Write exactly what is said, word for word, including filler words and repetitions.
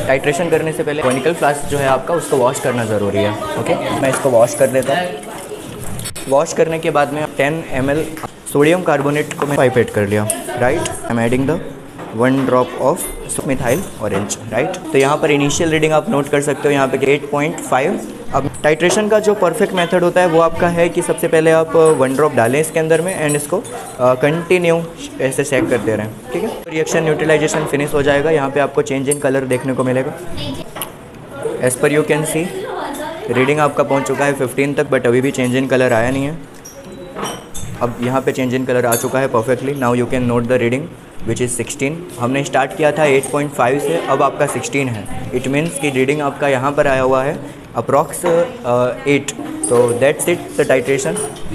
Titration करने से पहले कॉनिकल फ्लास्क जो है आपका उसको वॉश करना ज़रूरी है। ओके, मैं इसको वॉश कर देता हूँ। वॉश करने के बाद में ten M L sodium carbonate को मैं पाइपेट कर लिया। Right, I am adding the one drop of methyl orange. Right, तो यहाँ पर इनिशियल रीडिंग आप नोट कर सकते हो यहाँ पे एट पॉइंट फाइव। अब टाइट्रेशन का जो परफेक्ट मेथड होता है वो आपका है कि सबसे पहले आप वन ड्रॉप डालें इसके अंदर में एंड इसको कंटिन्यू uh, ऐसे चेक करते रहें। ठीक है, रिएक्शन न्यूट्रलाइजेशन फिनिश हो जाएगा। यहाँ पे आपको चेंज इन कलर देखने को मिलेगा। As per you can see reading आपका पहुँच चुका है फिफ्टीन तक, बट अभी भी चेंज इन कलर आया नहीं है। अब यहाँ पे चेंज इन कलर आ चुका है perfectly. Now you can note the reading which is sixteen. हमने स्टार्ट किया था एट पॉइंट फाइव से, अब आपका सिक्सटीन है। इट मीन्स कि रीडिंग आपका यहाँ पर आया हुआ है अप्रॉक्स एट। तो दैट्स इट द टाइट्रेशन।